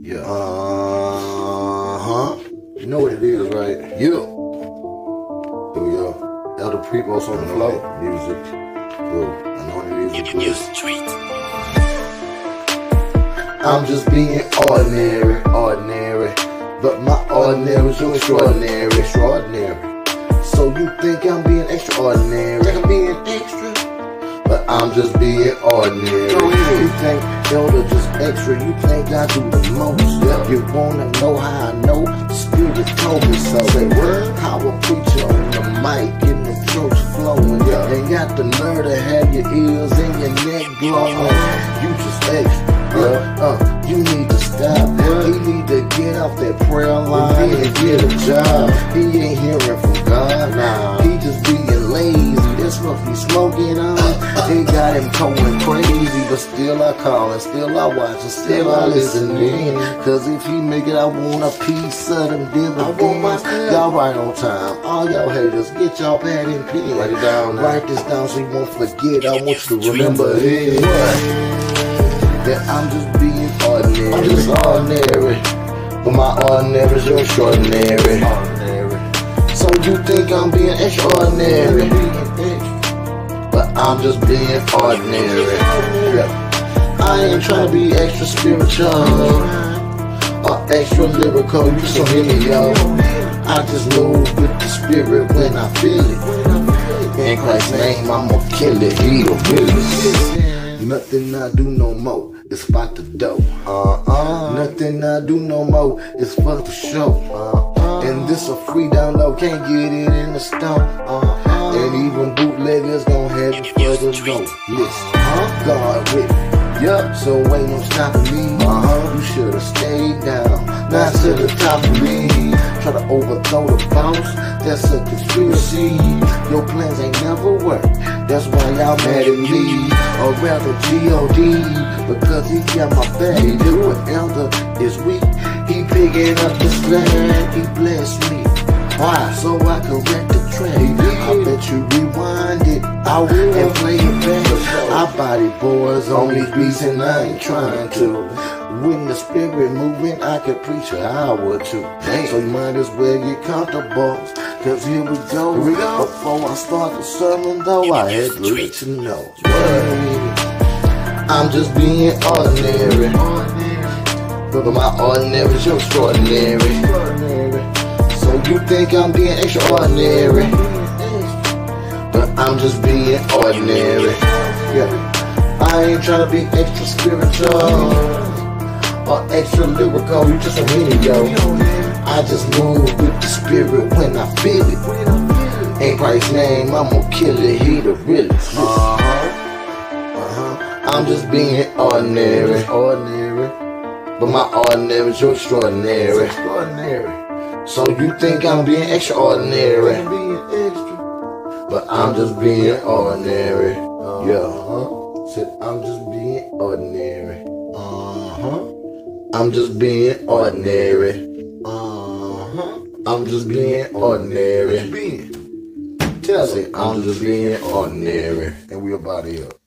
Yeah. You know what it is, right? Yeah. Here we go. Elder Prepos on the floor. Music. Yo, I know what it is. I'm just being ordinary, but my ordinary's so extraordinary. So you think I'm being extraordinary? Think I'm being extra? But I'm just being ordinary. You think Elder just extra? You think I do the most? You wanna know how I know? The Spirit told me so. Say what? How a preacher on the mic and the throat's flowing. Ain't got the nerve to have your ears and your neck glowing. You just extra. You need to stop. He need to get off that prayer line and get a job. He ain't hearing from God. He just being lazy. That's what he's smoking on. It got him going crazy, but still I call and still I watch and still I listen in. Cause if he make it, I want a piece of them dividends. Y'all right on time. All y'all haters, get y'all pad and pen. Write it down. Write this down so you won't forget. I want you to remember it. That I'm just being ordinary. I'm just ordinary, but my ordinary's so extraordinary. So you think I'm being extraordinary, but I'm just being ordinary. I ain't trying to be extra spiritual or extra lyrical. You so hear me, yo. I just move with the Spirit when I feel it. In Christ's name, I'ma kill it. He the realest. Nothing I do no more is spot the dough. Nothing I do no more is for the show. And this a free download, can't get it in the store. And even bootleggers gon' have it for the dough. Listen, God with me. Yup, so ain't no stopping me. You should've stayed down, not to the top of me. Try to overthrow the boss, that's a conspiracy. Your plans ain't never worked, that's why y'all mad at me. Or rather G.O.D. because he got my back. When Elder is weak, he picking up the slack. He blessed me, why? So I correct the track. I bet you rewind it, I will, and play it back. Our body boys on these beats and I ain't trying to. When the Spirit moving, I could preach an hour or two. So you might as well get comfortable, cause here we go. Before I start the sermon though, I had to let you know. I'm just being ordinary, but my ordinary's so extraordinary. So you think I'm being extraordinary, but I'm just being ordinary. I ain't trying to be extra spiritual or extra lyrical, you just a video. I just move with the Spirit when I feel it. In Christ's name, I'ma kill it, he the realest. I'm just being ordinary, but my ordinary's so extraordinary. So you think I'm being extraordinary, but I'm just being ordinary. Said I'm just being ordinary. I'm just being ordinary. I'm just being ordinary. Tell me, I'm just being ordinary. And we about here.